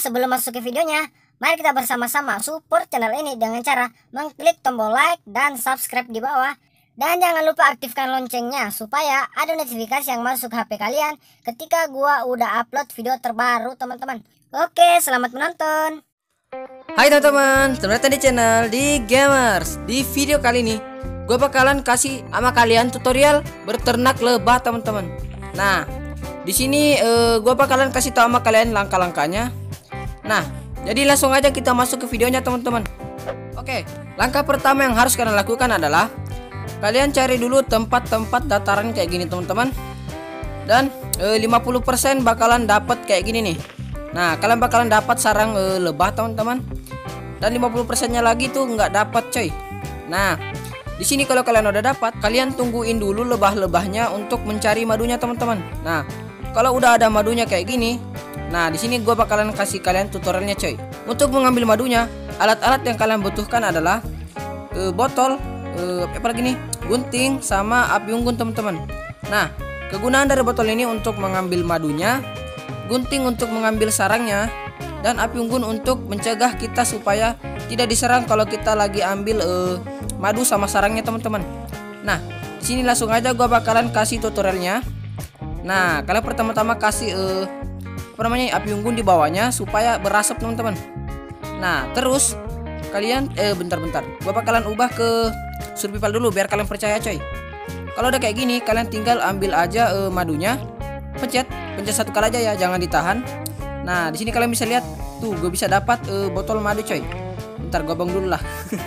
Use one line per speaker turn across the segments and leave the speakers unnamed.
sebelum masuk ke videonya, mari kita bersama-sama support channel ini dengan cara mengklik tombol like dan subscribe di bawah. Dan jangan lupa aktifkan loncengnya supaya ada notifikasi yang masuk HP kalian ketika gua udah upload video terbaru, teman-teman. Oke, selamat menonton.
Hai teman-teman, selamat datang di channel di Gamers. Di video kali ini gue bakalan kasih sama kalian tutorial berternak lebah, teman-teman. Nah, di sini gue bakalan kasih tahu sama kalian langkah-langkahnya. Nah, jadi langsung aja kita masuk ke videonya, teman-teman. Oke, langkah pertama yang harus kalian lakukan adalah kalian cari dulu tempat-tempat dataran kayak gini, teman-teman. Dan 50% bakalan dapat kayak gini nih. Nah, kalian bakalan dapat sarang lebah, teman-teman. Dan 50%-nya lagi tuh nggak dapat, coy. Nah, di sini kalau kalian udah dapat, kalian tungguin dulu lebah-lebahnya untuk mencari madunya, teman-teman. Nah, kalau udah ada madunya kayak gini, nah di sini gue bakalan kasih kalian tutorialnya, coy. Untuk mengambil madunya, alat-alat yang kalian butuhkan adalah botol, apa lagi nih, gunting, sama api unggun, teman-teman. Nah, kegunaan dari botol ini untuk mengambil madunya, gunting untuk mengambil sarangnya, dan api unggun untuk mencegah kita supaya tidak diserang kalau kita lagi ambil madu sama sarangnya, teman-teman. Nah, di sini langsung aja gua bakalan kasih tutorialnya. Nah, kalian pertama-tama kasih api unggun di bawahnya supaya berasap, teman-teman. Nah, terus kalian bentar-bentar. Gua bakalan ubah ke survival dulu biar kalian percaya, coy. Kalau udah kayak gini, kalian tinggal ambil aja madunya. Pencet satu kali aja ya, jangan ditahan. Nah, di sini kalian bisa lihat tuh, gue bisa dapat botol madu, coy. Bentar, gue bang dulu lah.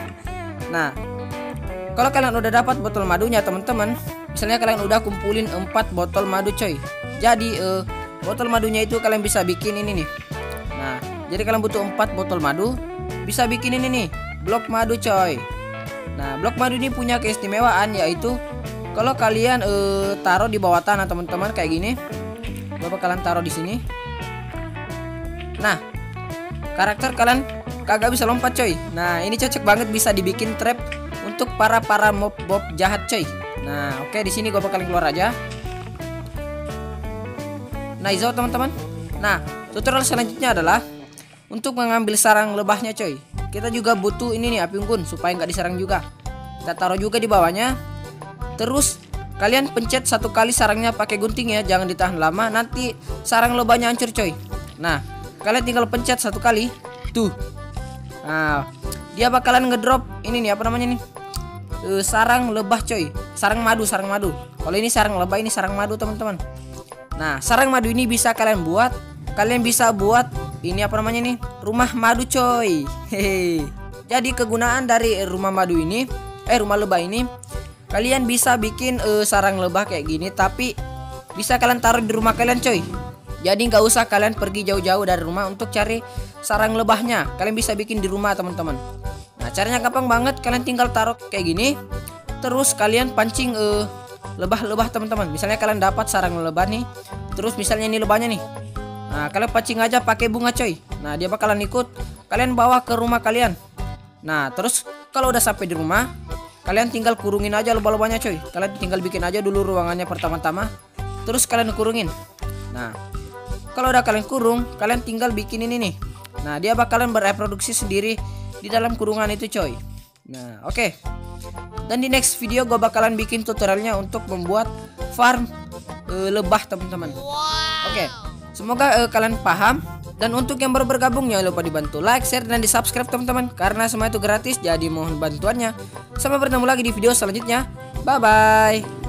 Nah, kalau kalian udah dapat botol madunya, teman-teman, misalnya kalian udah kumpulin 4 botol madu, coy. Jadi botol madunya itu kalian bisa bikin ini nih. Nah, jadi kalian butuh 4 botol madu, bisa bikin ini nih, blok madu, coy. Nah, blok madu ini punya keistimewaan, yaitu kalau kalian taruh di bawah tanah, teman-teman, kayak gini. Gue bakalan taruh di sini. Nah, karakter kalian kagak bisa lompat, coy. Nah, ini cocok banget bisa dibikin trap untuk para mob jahat, coy. Nah, oke, di sini gue bakalan keluar aja. Nah, iso, teman-teman. Nah, tutorial selanjutnya adalah untuk mengambil sarang lebahnya, coy. Kita juga butuh ini nih, api unggun supaya nggak diserang juga. Kita taruh juga di bawahnya. Terus kalian pencet satu kali sarangnya pakai gunting ya, jangan ditahan lama, nanti sarang lebahnya hancur, coy. Nah, kalian tinggal pencet satu kali tuh. Nah, dia bakalan ngedrop ini nih, apa namanya nih, sarang lebah, coy. Sarang madu. Kalau ini sarang lebah, ini sarang madu, teman-teman. Nah, sarang madu ini bisa kalian buat. Kalian bisa buat ini, apa namanya nih, rumah madu, coy. Hehe. Jadi kegunaan dari rumah madu ini, rumah lebah ini, kalian bisa bikin sarang lebah kayak gini, tapi bisa kalian taruh di rumah kalian, coy. Jadi nggak usah kalian pergi jauh-jauh dari rumah untuk cari sarang lebahnya. Kalian bisa bikin di rumah, teman-teman. Nah, caranya gampang banget. Kalian tinggal taruh kayak gini. Terus kalian pancing lebah-lebah, teman-teman. Misalnya kalian dapat sarang lebah nih. Terus misalnya ini lebahnya nih. Nah, kalian pancing aja pakai bunga, coy. Nah, dia bakalan ikut. Kalian bawa ke rumah kalian. Nah, terus kalau udah sampai di rumah, kalian tinggal kurungin aja lebah-lebahnya, coy. Kalian tinggal bikin aja dulu ruangannya pertama-tama. Terus kalian kurungin. Nah, kalau udah kalian kurung, kalian tinggal bikin ini nih. Nah, dia bakalan bereproduksi sendiri di dalam kurungan itu, coy. Nah, oke. Dan di next video gue bakalan bikin tutorialnya untuk membuat farm lebah, teman-teman. Oke. Semoga kalian paham. Dan untuk yang baru bergabung, jangan lupa dibantu like, share, dan di subscribe, teman-teman. Karena semua itu gratis, jadi mohon bantuannya. Sampai bertemu lagi di video selanjutnya. Bye-bye.